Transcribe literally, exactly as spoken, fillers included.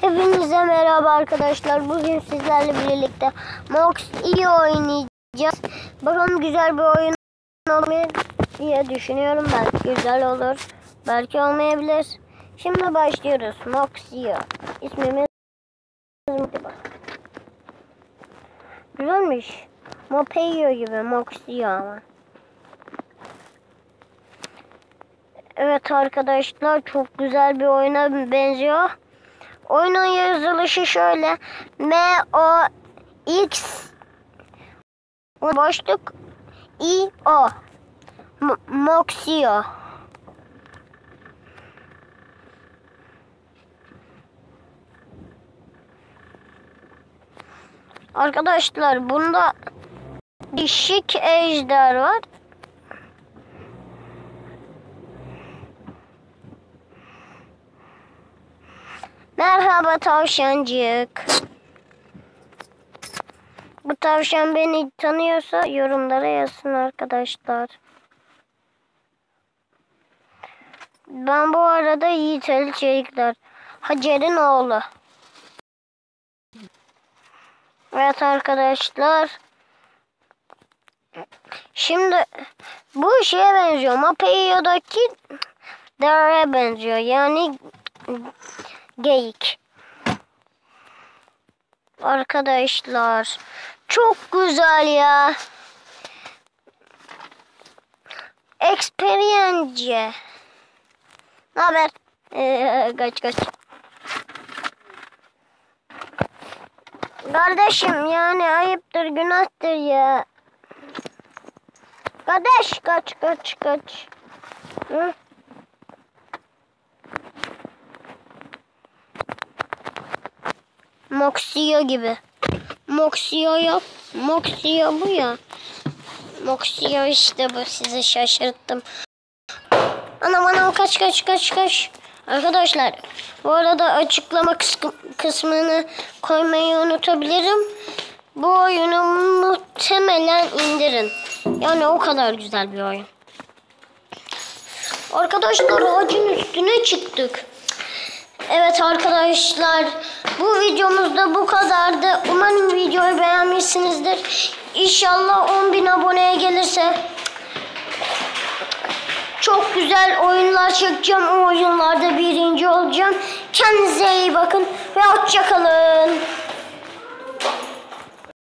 Hepinize merhaba arkadaşlar. Bugün sizlerle birlikte Mox iyi oynayacağız. Bakalım güzel bir oyun olmayı diye düşünüyorum. Belki güzel olur. Belki olmayabilir. Şimdi başlıyoruz. Moxio. İsmimiz güzelmiş. Mopeio gibi Moxio ama. Evet arkadaşlar, çok güzel bir oyuna benziyor. Oyunun yazılışı şöyle: M O X boşluk I O Moxio. Arkadaşlar, bunda dişik ejder var. Merhaba tavşancık. Bu tavşan beni tanıyorsa yorumlara yazsın arkadaşlar. Ben bu arada Yiğit Ali Çelikler, Hacer'in oğlu. Evet arkadaşlar. Şimdi bu şeye benziyor. Mopeio'daki dereye benziyor. Yani geyik. Arkadaşlar çok güzel ya. Experience. Ne haber? Ee, kaç kaç. Kardeşim, yani ayıptır, günahtır ya. Kardeş, kaç kaç kaç. Hı? Moxio gibi. Moxio yok. Moxio bu ya. Moxio işte bu. Sizi şaşırttım. Ana bana kaç kaç kaç kaç. Arkadaşlar, bu arada açıklama kısmını koymayı unutabilirim. Bu oyunu muhtemelen indirin. Yani o kadar güzel bir oyun. Arkadaşlar, ağacın üstüne çıktık. Evet arkadaşlar, bu videomuzda bu kadardı. Umarım videoyu beğenmişsinizdir. İnşallah on bin aboneye gelirse çok güzel oyunlar çekeceğim. O oyunlarda birinci olacağım. Kendinize iyi bakın ve hoşça kalın.